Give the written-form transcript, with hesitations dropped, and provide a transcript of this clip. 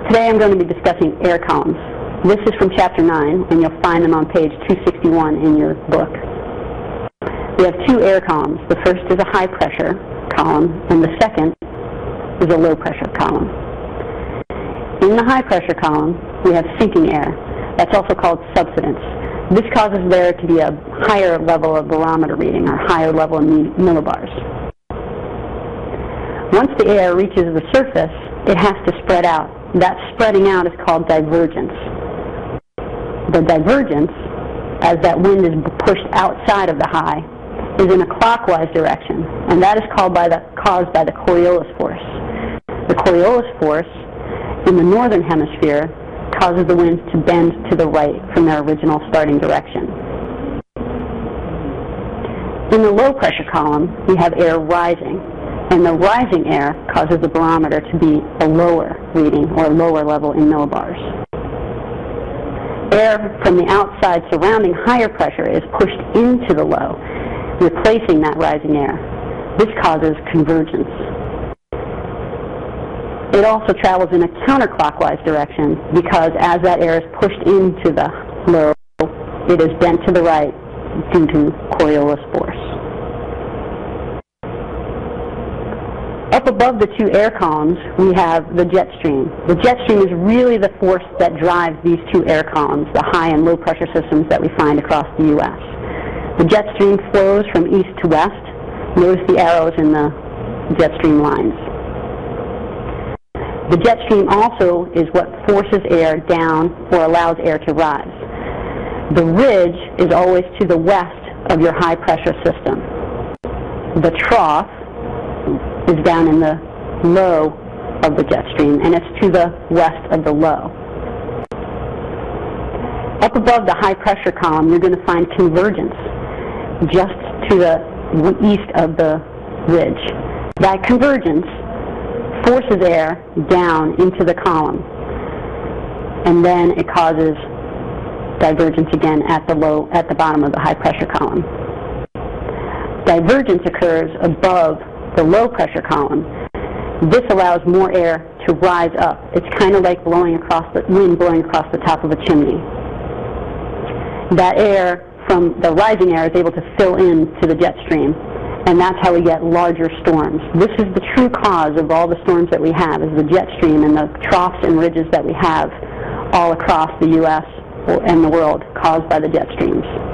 Today I'm going to be discussing air columns. This is from Chapter 9, and you'll find them on page 261 in your book. We have two air columns. The first is a high-pressure column, and the second is a low-pressure column. In the high-pressure column, we have sinking air. That's also called subsidence. This causes there to be a higher level of barometer reading, or higher level of millibars. Once the air reaches the surface, it has to spread out. That spreading out is called divergence. The divergence, as that wind is pushed outside of the high, is in a clockwise direction, and that is caused by the Coriolis force. The Coriolis force in the northern hemisphere causes the winds to bend to the right from their original starting direction. In the low pressure column, we have air rising, and the rising air causes the barometer to be a lower reading, or lower level in millibars. Air from the outside surrounding higher pressure is pushed into the low, replacing that rising air. This causes convergence. It also travels in a counterclockwise direction because as that air is pushed into the low, it is bent to the right due to Coriolis force. Up above the two air columns, we have the jet stream. The jet stream is really the force that drives these two air columns, the high and low pressure systems that we find across the U.S. The jet stream flows from east to west. Notice the arrows in the jet stream lines. The jet stream also is what forces air down or allows air to rise. The ridge is always to the west of your high pressure system. The trough is down in the low of the jet stream, and it's to the west of the low. Up above the high pressure column, you're going to find convergence just to the east of the ridge. That convergence forces air down into the column, and then it causes divergence again at the bottom of the high pressure column. Divergence occurs above the low pressure column. This allows more air to rise up. It's kind of like wind blowing across the top of a chimney. That air from the rising air is able to fill into the jet stream, and that's how we get larger storms. This is the true cause of all the storms that we have, is the jet stream and the troughs and ridges that we have all across the U.S. and the world caused by the jet streams.